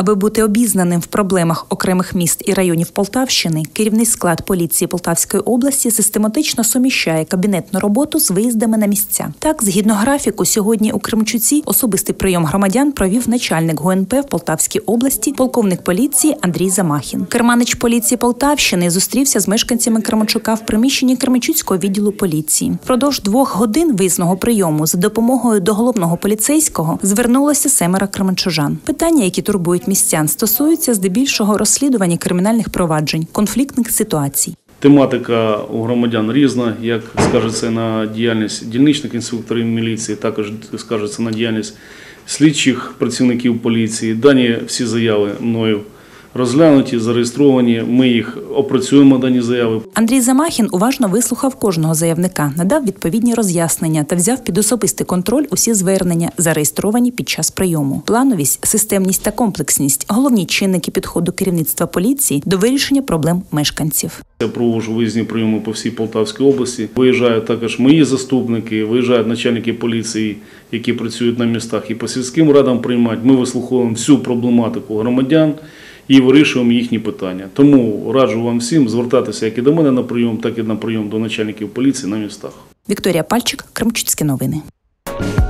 Аби бути обізнаним в проблемах окремих міст і районів Полтавщини, керівний склад поліції Полтавської області систематично суміщає кабінетну роботу з виїздами на місця. Так, згідно графіку, сьогодні у Кременчуці особистий прийом громадян провів начальник ГУНП в Полтавській області, полковник поліції Андрій Замахін. Керманич поліції Полтавщини зустрівся з мешканцями Кременчука в приміщенні Кременчуцького відділу поліції. Впродовж 2 годин виїзного прийому за допомогою до головного поліцейського звернулося 7 кременчужан. Питання, які турбують містян, стосуються здебільшого розслідування кримінальних проваджень, конфліктних ситуацій. Тематика у громадян різна, як скажеться на діяльність дільничних інспекторів міліції, також скажеться на діяльність слідчих працівників поліції. Дані всі заяви мною розглянуті, зареєстровані, ми їх опрацюємо, дані заяви. Андрій Замахін уважно вислухав кожного заявника, надав відповідні роз'яснення та взяв під особистий контроль усі звернення, зареєстровані під час прийому. Плановість, системність та комплексність – головні чинники підходу керівництва поліції до вирішення проблем мешканців. Я проводжу виїзні прийоми по всій Полтавській області. Виїжджають також мої заступники, виїжджають начальники поліції, які працюють на містах, і по сільським радам приймають. Ми вислуховуємо всю проблематику громадян і вирішуємо їхні питання. Тому раджу вам всім звертатися як і до мене на прийом, так і на прийом до начальників поліції на містах. Вікторія Пальчик, Кременчуцькі новини.